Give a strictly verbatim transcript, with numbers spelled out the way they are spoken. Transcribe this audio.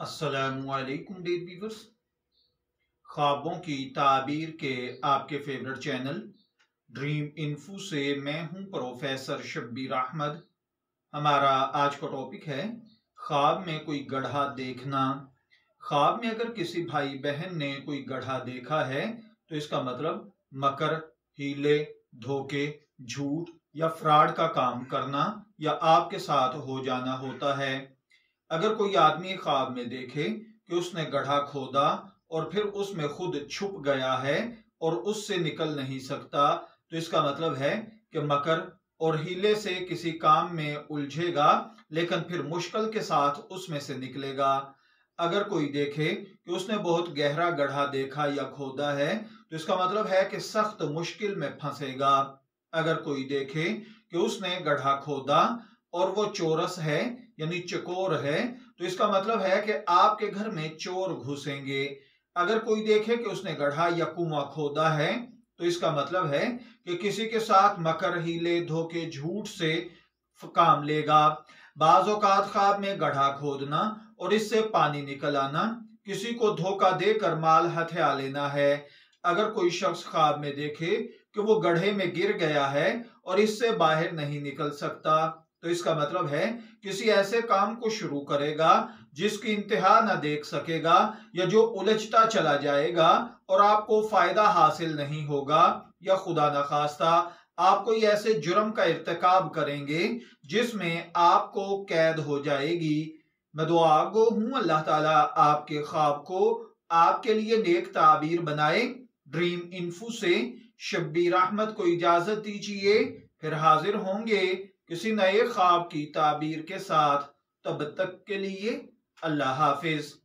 السلام علیکم dear viewers, خوابوں کی تعبیر کے آپ کے فیورٹ چینل ڈریم انفو سے میں ہوں پروفیسر شبیر احمد۔ ہمارا آج کا ٹاپک ہے خواب میں کوئی گڑھا دیکھنا۔ خواب میں اگر کسی بھائی بہن نے کوئی گڑھا دیکھا ہے تو اس کا مطلب مکر، ہیلے، دھوکے، جھوٹ یا فراڈ کا کام کرنا یا آپ کے ساتھ ہو جانا ہوتا ہے۔ اگر کوئی آدمی خواب میں دیکھے کہ اس نے گڑھا کھودا اور پھر اس میں خود چھپ گیا ہے اور اس سے نکل نہیں سکتا تو اس کا مطلب ہے کہ مکر اور ہیلے سے کسی کام میں الجھے گا لیکن پھر مشکل کے ساتھ اس میں سے نکلے گا۔ اگر کوئی دیکھے کہ اس نے بہت گہرا گڑھا دیکھا یا کھودا ہے تو اس کا مطلب ہے کہ سخت مشکل میں پھنسے گا۔ اگر کوئی دیکھے کہ اس نے گڑھا کھودا اور وہ چورس ہے یعنی چکور ہے تو اس کا مطلب ہے کہ آپ کے گھر میں چور گھسیں گے۔ اگر کوئی دیکھے کہ اس نے گڑھا یا کنواں کھودا ہے تو اس کا مطلب ہے کہ کسی کے ساتھ مکر، ہیلے، دھوکے، جھوٹ سے کام لے گا۔ بعض اوقات خواب میں گڑھا کھودنا اور اس سے پانی نکل آنا کسی کو دھوکہ دے کر مال ہتھیا لینا ہے۔ اگر کوئی شخص خواب میں دیکھے کہ وہ گڑھے میں گر گیا ہے اور اس سے باہر نہیں نکل سکتا تو اس کا مطلب ہے کسی ایسے کام کو شروع کرے گا جس کی انتہا نہ دیکھ سکے گا یا جو الجھتا چلا جائے گا اور آپ کو فائدہ حاصل نہیں ہوگا، یا خدا نخواستہ آپ کوئی ایسے جرم کا ارتکاب کریں گے جس میں آپ کو قید ہو جائے گی۔ میں دعا گو ہوں اللہ تعالیٰ آپ کے خواب کو آپ کے لیے نیک تعبیر بنائے۔ ڈریم انفو سے شبیر احمد کو اجازت دیجیے، پھر حاضر ہوں گے کسی نئے خواب کی تعبیر کے ساتھ۔ تب تک کے لیے اللہ حافظ۔